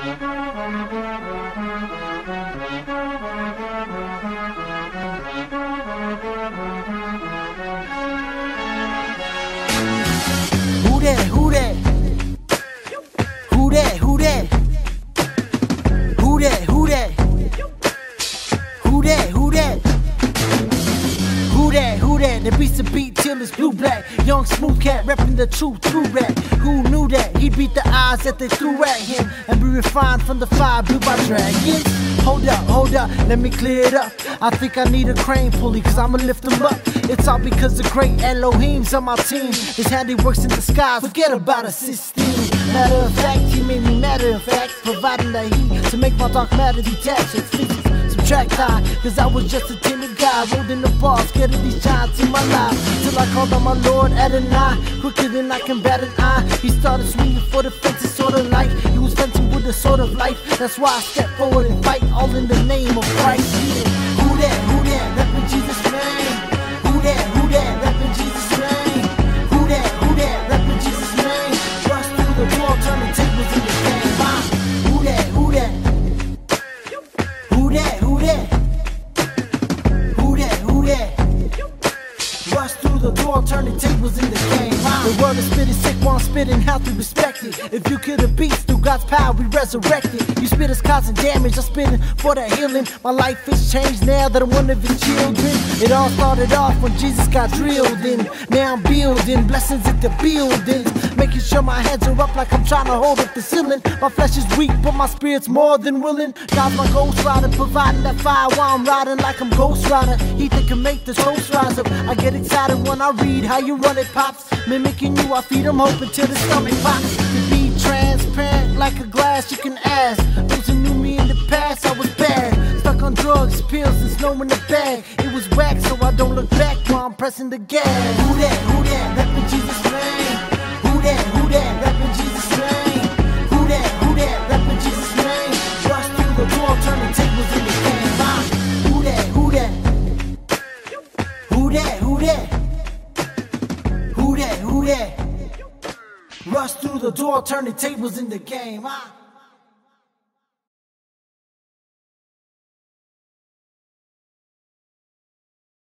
Who that? Who that? Who that? Who that? Who that? Who that? Who that? Who that? Who that? Who that? The beats the beat till it's blue black. Young smooth cat repping the truth through rap. Who knew that? He beat the odds that they threw at him and be refined from the fire blew by dragons. Hold up, let me clear it up. I think I need a crane pulley, cause I'ma lift him up. It's all because the great Elohim's on my team. His handiwork's in the skies, forget about a system. Matter of fact, he made me matter of fact, providing the heat to make my dark matter detach. It's physics, subtract high, cause I was just a timid guy, holding the ball, scared of these giants in my life. Till I called on my Lord Adonai, quicker than I can bat an eye. He started swinging for the fences, sort of like he was fencing with the sword of life. That's why I step forward and fight, all in the name of Christ. Yeah. Who that, reppin' Jesus' name? Who that, reppin' Jesus' name? Who that, reppin' Jesus' name? Rush through the door, turn the tables in the game. Who that? Who that? Rush through the door, turn the tables in the game. The world is spitting sick while I'm spitting, how to respect it. If you kill the beast through God's power, we resurrected. You spit is causing damage, I'm spitting for the healing. My life is changed now that I'm one of his children. It all started off when Jesus got drilled in. Now I'm building blessings at the buildings, making sure my hands are up like I'm trying to hold up the ceiling. My flesh is weak, but my spirit's more than willing. God's my ghost rider, providing that fire while I'm riding like I'm Ghost Rider. He that can make this host rise up. I get excited when I read how you run it, pops. Mimicking you, I feed them hope until the stomach pops. To be transparent like a glass, you can ask those who knew me in the past. I was bad, stuck on drugs, pills, and snow in the bag. It was whack, so I don't look back while I'm pressing the gas. Who that, reppin' Jesus' name? Who that, reppin' Jesus' name? Who that, reppin' Jesus' name? Rush through the door, turn the tables in the game. Who that? Who that? Rush through the door, turn the tables in the game.